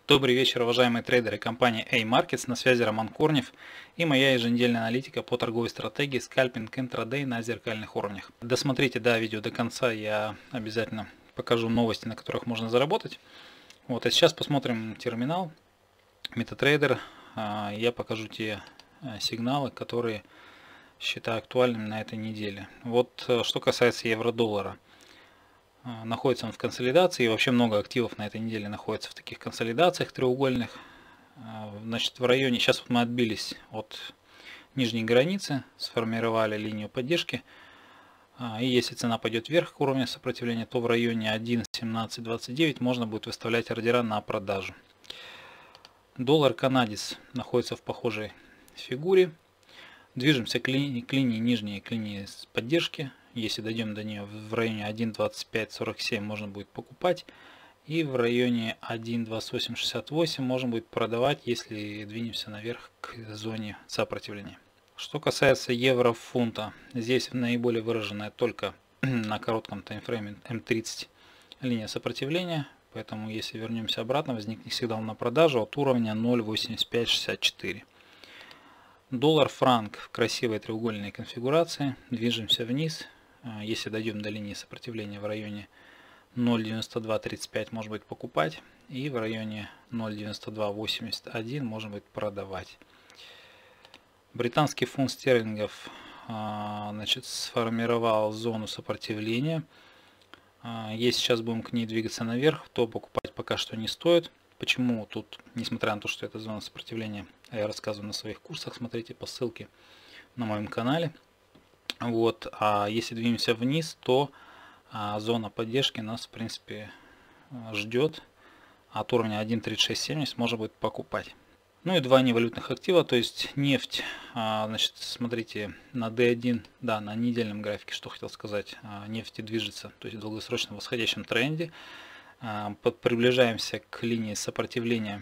Добрый вечер, уважаемые трейдеры компании A-Markets, на связи Роман Корнев и моя еженедельная аналитика по торговой стратегии скальпинг интрадей на зеркальных уровнях. Досмотрите видео до конца, я обязательно покажу новости, на которых можно заработать. А сейчас посмотрим терминал MetaTrader. Я покажу те сигналы, которые считаю актуальными на этой неделе. Что касается евро-доллара. Находится он в консолидации, и вообще много активов на этой неделе находится в таких консолидациях треугольных. В районе, сейчас мы отбились от нижней границы, сформировали линию поддержки. И если цена пойдет вверх к уровню сопротивления, то в районе 1.1729 можно будет выставлять ордера на продажу. Доллар канадец находится в похожей фигуре. Движемся к линии нижней, к линии поддержки. Если дойдем до нее в районе 1.2547 можно будет покупать. И в районе 1.2868 можно будет продавать, если двинемся наверх к зоне сопротивления. Что касается евро-фунта, здесь наиболее выраженная только на коротком таймфрейме М30 линия сопротивления. Поэтому если вернемся обратно, возникнет сигнал на продажу от уровня 0.8564. Доллар-франк в красивой треугольной конфигурации. Движемся вниз. Если дойдем до линии сопротивления в районе 0.9235 можно будет покупать. И в районе 0.9281 можно будет продавать. Британский фунт стерлингов сформировал зону сопротивления. Если сейчас будем к ней двигаться наверх, то покупать пока что не стоит. Почему тут, несмотря на то, что это зона сопротивления, я рассказываю на своих курсах, смотрите по ссылке на моем канале. А если двинемся вниз, то зона поддержки нас в принципе ждет. От уровня 1.3670 можно будет покупать. Ну и два невалютных актива, то есть нефть. Смотрите на D1, да, на недельном графике, что хотел сказать, нефть движется, то есть в долгосрочном восходящем тренде. Приближаемся к линии сопротивления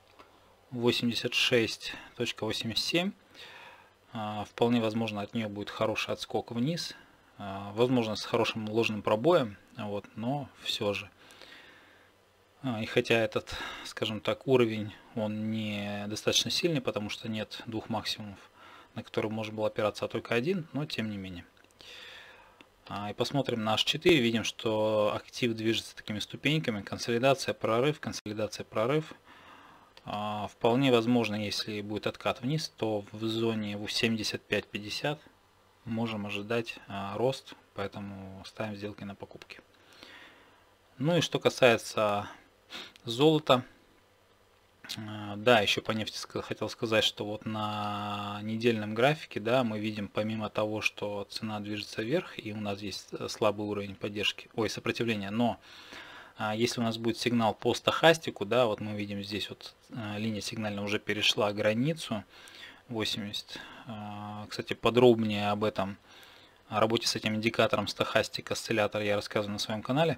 86.87. Вполне возможно, от нее будет хороший отскок вниз. Возможно, с хорошим ложным пробоем, но все же. И хотя этот, скажем так, уровень, он не достаточно сильный, потому что нет двух максимумов, на которые можно было опираться, а только один, но тем не менее. И посмотрим на H4, видим, что актив движется такими ступеньками, консолидация, прорыв, консолидация, прорыв. Вполне возможно, если будет откат вниз, то в зоне 75-50 можем ожидать рост, поэтому ставим сделки на покупки. Ну и что касается золота, да, еще по нефти хотел сказать, что на недельном графике, да, мы видим, помимо того, что цена движется вверх и у нас есть слабый уровень поддержки, сопротивления, но если у нас будет сигнал по стохастику, да, мы видим здесь линия сигнальная уже перешла границу 80. Кстати, подробнее об этом, о работе с этим индикатором стохастик осциллятор я рассказываю на своем канале.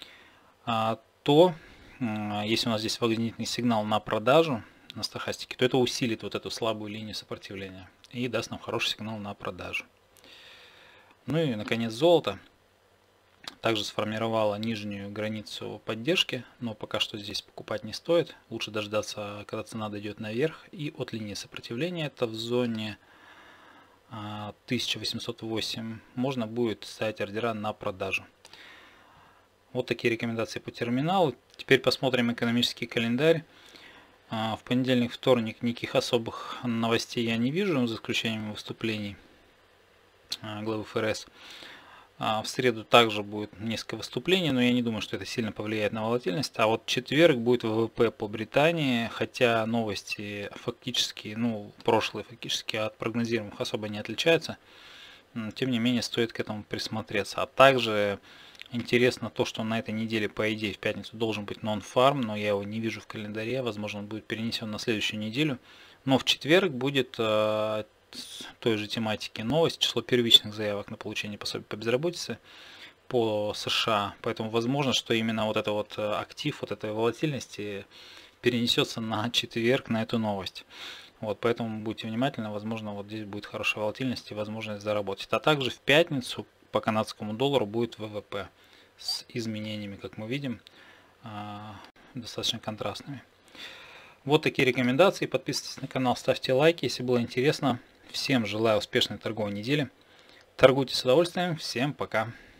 То если у нас здесь магнитный сигнал на продажу на стохастике, то это усилит эту слабую линию сопротивления и даст нам хороший сигнал на продажу. Ну и наконец золото также сформировала нижнюю границу поддержки, но пока что здесь покупать не стоит. Лучше дождаться, когда цена дойдет наверх, и от линии сопротивления, это в зоне 1808, можно будет ставить ордера на продажу. Вот такие рекомендации по терминалу. Теперь посмотрим экономический календарь. В понедельник, вторник никаких особых новостей я не вижу, за исключением выступлений главы ФРС. В среду также будет несколько выступлений, но я не думаю, что это сильно повлияет на волатильность. А четверг будет ВВП по Британии, хотя новости фактически, прошлые фактически от прогнозируемых особо не отличаются. Тем не менее, стоит к этому присмотреться. А также интересно то, что на этой неделе, по идее, в пятницу должен быть нон-фарм, но я его не вижу в календаре. Возможно, он будет перенесен на следующую неделю. Но в четверг будет той же тематики новость, число первичных заявок на получение пособия по безработице по США. Поэтому возможно, что именно этот актив, этой волатильности перенесется на четверг, на эту новость. Поэтому будьте внимательны, возможно, здесь будет хорошая волатильность и возможность заработать. А также в пятницу по канадскому доллару будет ВВП с изменениями, как мы видим, достаточно контрастными. Вот такие рекомендации. Подписывайтесь на канал, ставьте лайки, если было интересно. Всем желаю успешной торговой недели. Торгуйте с удовольствием. Всем пока.